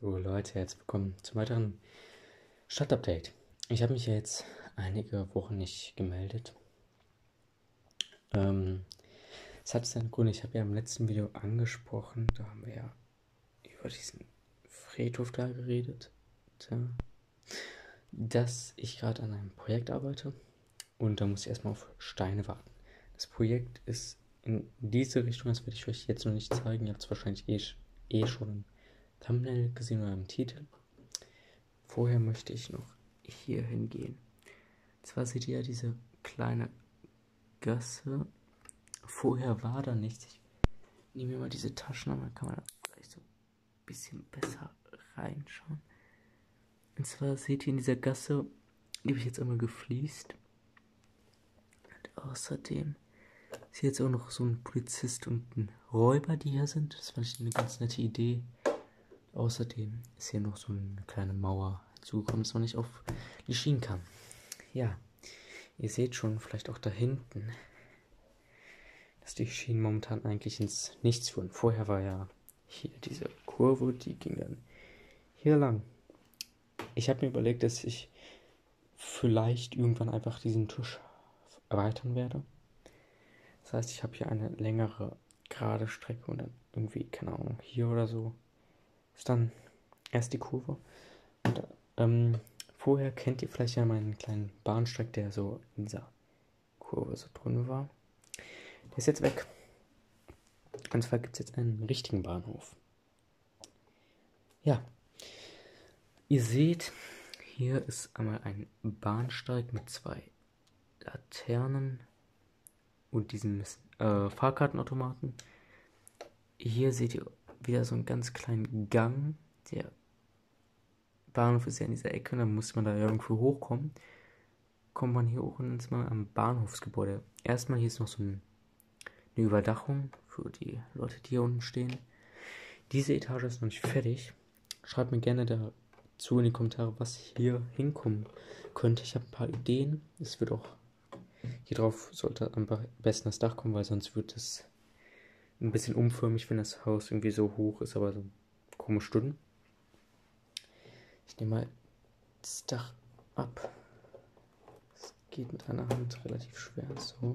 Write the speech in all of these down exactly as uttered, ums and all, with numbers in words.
So Leute, herzlich willkommen zum weiteren Stadtupdate. Ich habe mich ja jetzt einige Wochen nicht gemeldet. Ähm, es hat seinen Grund, ich habe ja im letzten Video angesprochen, da haben wir ja über diesen Friedhof da geredet, ja, dass ich gerade an einem Projekt arbeite und da muss ich erstmal auf Steine warten. Das Projekt ist in diese Richtung, das werde ich euch jetzt noch nicht zeigen, ihr habt es wahrscheinlich eh, eh schon im Thumbnail gesehen oder im Titel. Vorher möchte ich noch hier hingehen. Zwar seht ihr ja diese kleine Gasse. Vorher war da nichts. Ich nehme mir mal diese Taschen, dann kann man da vielleicht so ein bisschen besser reinschauen. Und zwar seht ihr in dieser Gasse, die habe ich jetzt einmal gefliest. Und außerdem ist hier jetzt auch noch so ein Polizist und ein Räuber, die hier sind. Das fand ich eine ganz nette Idee. Außerdem ist hier noch so eine kleine Mauer zugekommen, dass man nicht auf die Schienen kann. Ja, ihr seht schon vielleicht auch da hinten, dass die Schienen momentan eigentlich ins Nichts führen. Vorher war ja hier diese Kurve, die ging dann hier lang. Ich habe mir überlegt, dass ich vielleicht irgendwann einfach diesen Tisch erweitern werde. Das heißt, ich habe hier eine längere gerade Strecke und dann irgendwie, keine Ahnung, hier oder so ist dann erst die Kurve. Und ähm, vorher kennt ihr vielleicht ja meinen kleinen Bahnsteig, der so in dieser Kurve so drin war. Der ist jetzt weg. Und zwar gibt es jetzt einen richtigen Bahnhof. Ja. Ihr seht, hier ist einmal ein Bahnsteig mit zwei Laternen und diesen äh, Fahrkartenautomaten. Hier seht ihr wieder so einen ganz kleinen Gang. Der Bahnhof ist ja in dieser Ecke, dann muss man da irgendwo hochkommen. Kommt man hier hoch und ist mal am Bahnhofsgebäude. Erstmal hier ist noch so ein, eine Überdachung für die Leute, die hier unten stehen. Diese Etage ist noch nicht fertig. Schreibt mir gerne dazu in die Kommentare, was hier hinkommen könnte. Ich habe ein paar Ideen. Es wird auch hier drauf sollte am besten das Dach kommen, weil sonst wird es ein bisschen umförmig, wenn das Haus irgendwie so hoch ist, aber so komisch dünn. Ich nehme mal das Dach ab. Das geht mit einer Hand relativ schwer. So.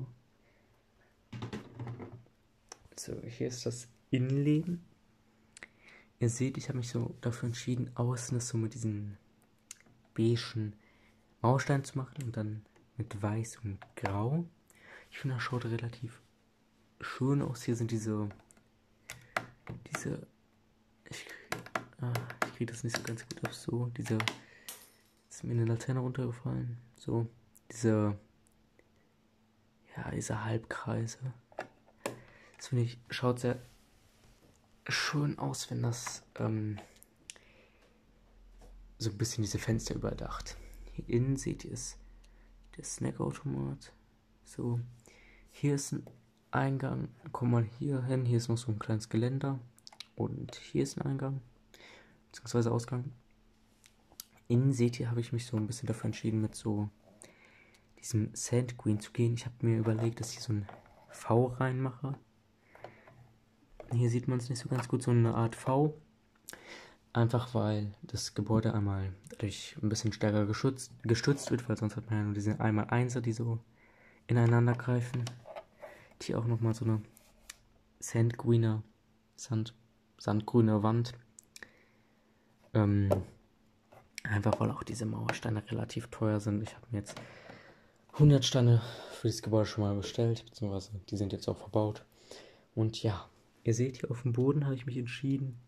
So, hier ist das Innenleben. Ihr seht, ich habe mich so dafür entschieden, außen das so mit diesen beigen Mauerstein zu machen und dann mit weiß und grau. Ich finde, das schaut relativ schön aus. Hier sind diese, diese, ich, ah, ich kriege das nicht so ganz gut auf so, diese, ist mir eine Laterne runtergefallen, so, diese, ja, diese Halbkreise. Das finde ich, schaut sehr schön aus, wenn das ähm, so ein bisschen diese Fenster überdacht. Hier innen seht ihr es, der Snackautomat. So, hier ist ein Eingang. Kommt man hier hin. Hier ist noch so ein kleines Geländer. Und hier ist ein Eingang, beziehungsweise Ausgang. Innen seht ihr, habe ich mich so ein bisschen dafür entschieden, mit so diesem Sand Green zu gehen. Ich habe mir überlegt, dass ich so ein V reinmache. Hier sieht man es nicht so ganz gut, so eine Art V. Einfach weil das Gebäude einmal dadurch ein bisschen stärker geschützt, gestützt wird, weil sonst hat man ja nur diese einmal Einser, die so ineinander greifen. Hier auch nochmal so eine sandgrüne, Sand, sandgrüne Wand. Ähm, einfach weil auch diese Mauersteine relativ teuer sind. Ich habe mir jetzt hundert Steine für dieses Gebäude schon mal bestellt, beziehungsweise die sind jetzt auch verbaut. Und ja, ihr seht hier auf dem Boden habe ich mich entschieden,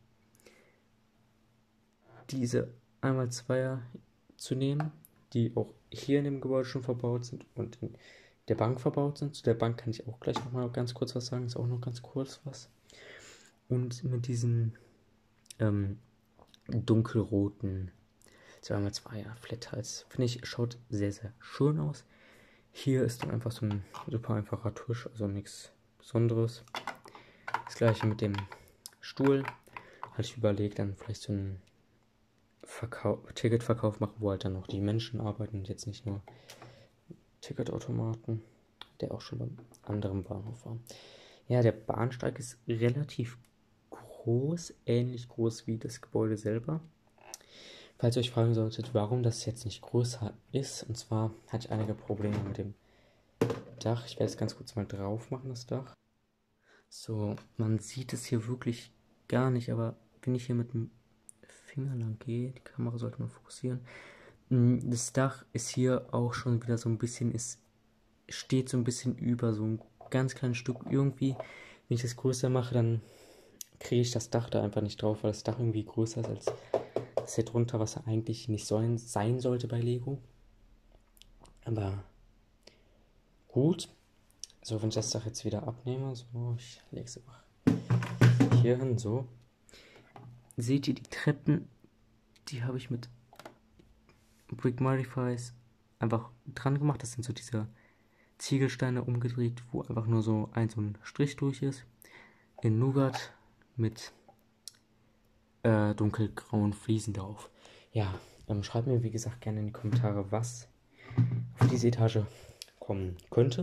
diese einmal Zweier zu nehmen, die auch hier in dem Gebäude schon verbaut sind und in der Bank verbaut sind. Zu der Bank kann ich auch gleich noch mal ganz kurz was sagen, ist auch noch ganz kurz was. Und mit diesen ähm, dunkelroten zwei mal Zweier Flathals, finde ich, schaut sehr, sehr schön aus. Hier ist dann einfach so ein super einfacher Tisch, also nichts Besonderes. Das gleiche mit dem Stuhl. Hatte ich überlegt, dann vielleicht so einen Verkau- Ticketverkauf machen, wo halt dann noch die Menschen arbeiten und jetzt nicht nur Ticketautomaten, der auch schon beim anderen Bahnhof war. Ja, der Bahnsteig ist relativ groß, ähnlich groß wie das Gebäude selber. Falls ihr euch fragen solltet, warum das jetzt nicht größer ist, und zwar hatte ich einige Probleme mit dem Dach. Ich werde es ganz kurz mal drauf machen, das Dach. So, man sieht es hier wirklich gar nicht, aber wenn ich hier mit dem Finger lang gehe, die Kamera sollte man fokussieren. Das Dach ist hier auch schon wieder so ein bisschen, es steht so ein bisschen über, so ein ganz kleines Stück irgendwie. Wenn ich das größer mache, dann kriege ich das Dach da einfach nicht drauf, weil das Dach irgendwie größer ist als das hier drunter, was eigentlich nicht sollen, sein sollte bei Lego. Aber gut. So, wenn ich das Dach jetzt wieder abnehme, so, ich lege es einfach hier hin, so. Seht ihr die Treppen? Die habe ich mit Brick Modifies einfach dran gemacht. Das sind so diese Ziegelsteine umgedreht, wo einfach nur so ein so ein Strich durch ist. In Nougat mit äh, dunkelgrauen Fliesen drauf. Ja, ähm, schreibt mir wie gesagt gerne in die Kommentare, was auf diese Etage kommen könnte.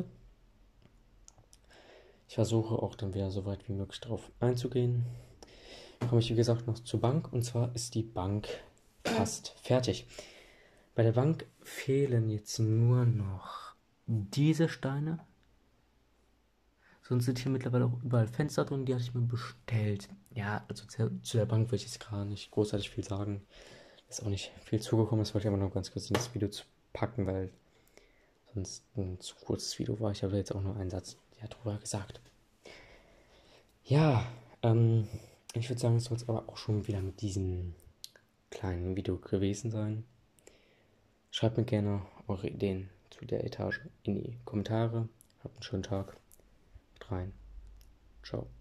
Ich versuche auch dann wieder so weit wie möglich drauf einzugehen. Komme ich wie gesagt noch zur Bank, und zwar ist die Bank fast fertig. Bei der Bank fehlen jetzt nur noch diese Steine. Sonst sind hier mittlerweile auch überall Fenster drin, die hatte ich mir bestellt. Ja, also zu, zu der Bank will ich jetzt gar nicht großartig viel sagen. Ist auch nicht viel zugekommen, das wollte ich aber noch ganz kurz in das Video zu packen, weil sonst ein zu kurzes Video war. Ich habe jetzt auch nur einen Satz ja, drüber gesagt. Ja, ähm, ich würde sagen, es soll es aber auch schon wieder mit diesem kleinen Video gewesen sein. Schreibt mir gerne eure Ideen zu der Etage in die Kommentare. Habt einen schönen Tag. Haut rein. Ciao.